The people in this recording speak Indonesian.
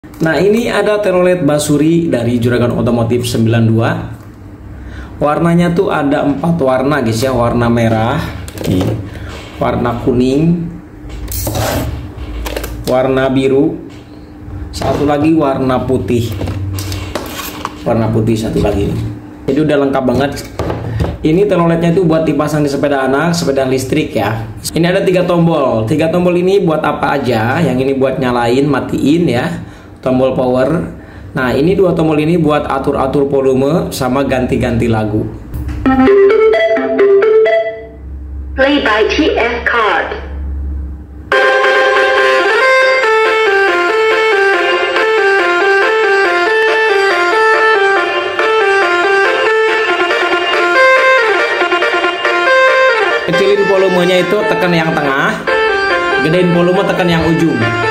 Nah, ini ada telolet Basuri dari Juragan Otomotif 92. Warnanya tuh ada 4 warna guys ya, warna merah, warna kuning, warna biru, satu lagi warna putih. Warna putih satu lagi. Jadi udah lengkap banget. Ini teloletnya itu buat dipasang di sepeda anak, sepeda listrik ya. Ini ada 3 tombol. 3 tombol ini buat apa aja? Yang ini buat nyalain, matiin ya. Tombol power. Nah, ini 2 tombol ini buat atur-atur volume sama ganti-ganti lagu. Play by TF Card. Kecilin volumenya itu tekan yang tengah, gedein volume tekan yang ujung.